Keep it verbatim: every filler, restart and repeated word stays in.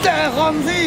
แจกคอมสิ